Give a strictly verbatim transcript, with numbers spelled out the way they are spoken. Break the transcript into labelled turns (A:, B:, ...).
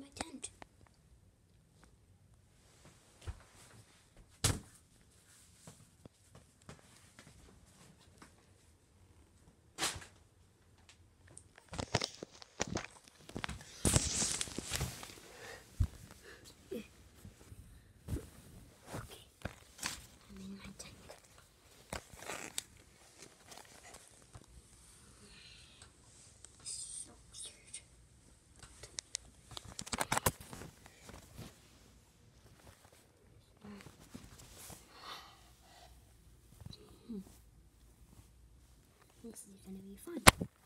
A: tent. Okay, I'm in my tent. So weird. This is gonna be fun.